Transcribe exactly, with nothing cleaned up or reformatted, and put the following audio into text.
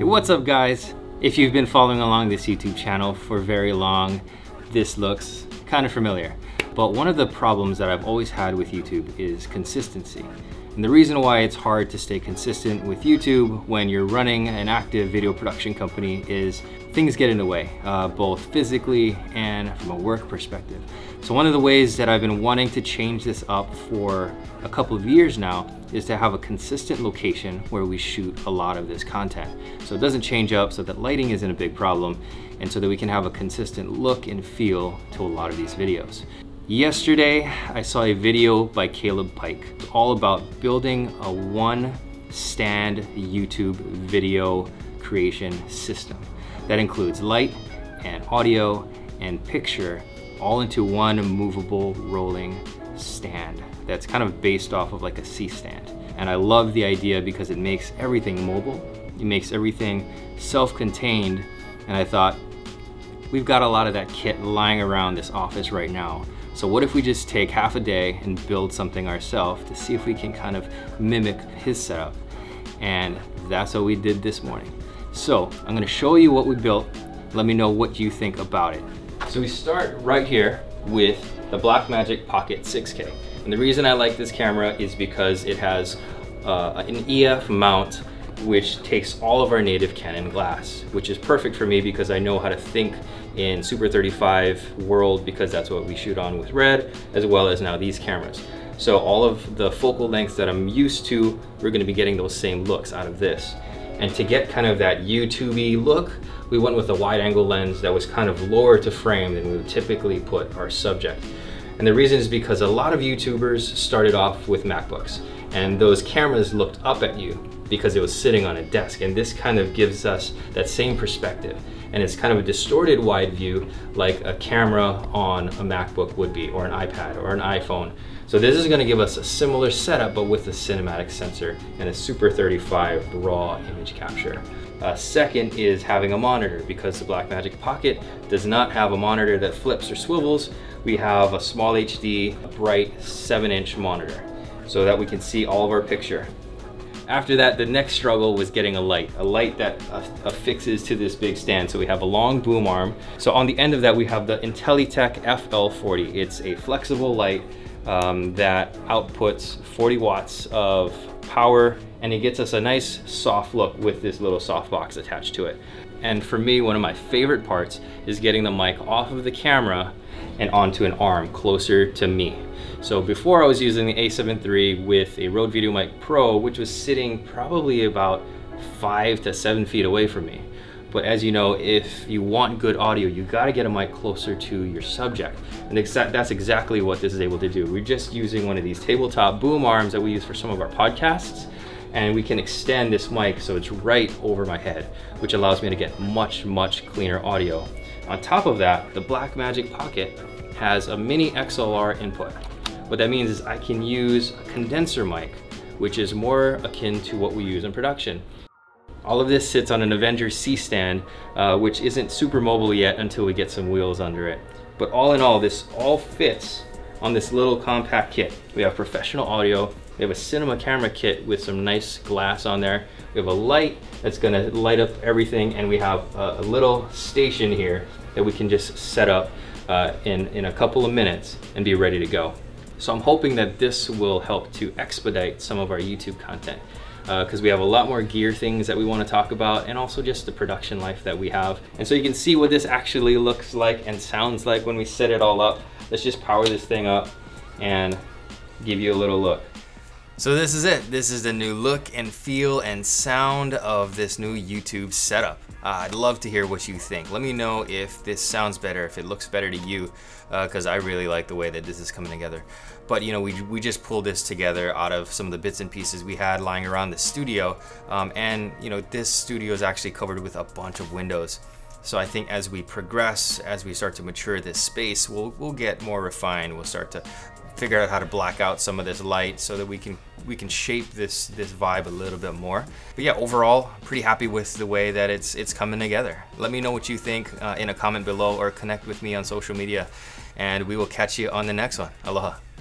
Hey, what's up guys? If you've been following along this YouTube channel for very long, this looks kind of familiar. But one of the problems that I've always had with YouTube is consistency. And the reason why it's hard to stay consistent with YouTube when you're running an active video production company is things get in the way, uh, both physically and from a work perspective. So one of the ways that I've been wanting to change this up for a couple of years now is to have a consistent location where we shoot a lot of this content. So it doesn't change up, so that lighting isn't a big problem, and so that we can have a consistent look and feel to a lot of these videos. Yesterday, I saw a video by Caleb Pike all about building a one stand YouTube video creation system that includes light and audio and picture all into one movable rolling stand that's kind of based off of like a C-stand. And I love the idea because it makes everything mobile, it makes everything self-contained, and I thought, we've got a lot of that kit lying around this office right now. So what if we just take half a day and build something ourselves to see if we can kind of mimic his setup? And that's what we did this morning. So I'm gonna show you what we built. Let me know what you think about it. So we start right here with the Blackmagic Pocket six K. And the reason I like this camera is because it has uh, an E F mount which takes all of our native Canon glass, which is perfect for me because I know how to think in Super thirty-five world, because that's what we shoot on with Red, as well as now these cameras. So all of the focal lengths that I'm used to, we're gonna be getting those same looks out of this. And to get kind of that YouTube-y look, we went with a wide angle lens that was kind of lower to frame than we would typically put our subject. And the reason is because a lot of YouTubers started off with MacBooks, and those cameras looked up at you because it was sitting on a desk, and this kind of gives us that same perspective. And it's kind of a distorted wide view like a camera on a MacBook would be, or an iPad, or an iPhone. So this is gonna give us a similar setup, but with a cinematic sensor and a Super thirty-five raw image capture. Uh, second is having a monitor, because the Blackmagic Pocket does not have a monitor that flips or swivels. We have a small H D, bright seven inch monitor so that we can see all of our picture. After that, the next struggle was getting a light, a light that uh, affixes to this big stand. So we have a long boom arm. So on the end of that, we have the Intelitech F L forty. It's a flexible light um, that outputs forty watts of power, and it gets us a nice soft look with this little softbox attached to it. And for me, one of my favorite parts is getting the mic off of the camera and onto an arm closer to me. So before I was using the A seven three with a Rode VideoMic Pro, which was sitting probably about five to seven feet away from me. But as you know, if you want good audio, you gotta get a mic closer to your subject. And exa that's exactly what this is able to do. We're just using one of these tabletop boom arms that we use for some of our podcasts, and we can extend this mic so it's right over my head, which allows me to get much, much cleaner audio. On top of that, the Blackmagic Pocket has a mini X L R input. What that means is I can use a condenser mic, which is more akin to what we use in production. All of this sits on an Avenger C-stand, uh, which isn't super mobile yet until we get some wheels under it. But all in all, this all fits on this little compact kit. We have professional audio, we have a cinema camera kit with some nice glass on there, we have a light that's gonna light up everything, and we have a, a little station here that we can just set up uh, in, in a couple of minutes and be ready to go. So I'm hoping that this will help to expedite some of our YouTube content, because uh, we have a lot more gear things that we want to talk about, and also just the production life that we have. And so you can see what this actually looks like and sounds like when we set it all up. Let's just power this thing up and give you a little look. So this is it. This is the new look and feel and sound of this new YouTube setup. Uh, I'd love to hear what you think. Let me know if this sounds better, if it looks better to you, because uh, I really like the way that this is coming together. But you know, we, we just pulled this together out of some of the bits and pieces we had lying around the studio. Um, and you know, this studio is actually covered with a bunch of windows. So I think as we progress, as we start to mature this space, we'll, we'll get more refined. We'll start to figure out how to black out some of this light so that we can we can shape this this vibe a little bit more. But yeah, overall, pretty happy with the way that it's it's coming together. Let me know what you think uh, in a comment below, or connect with me on social media, and we will catch you on the next one. Aloha.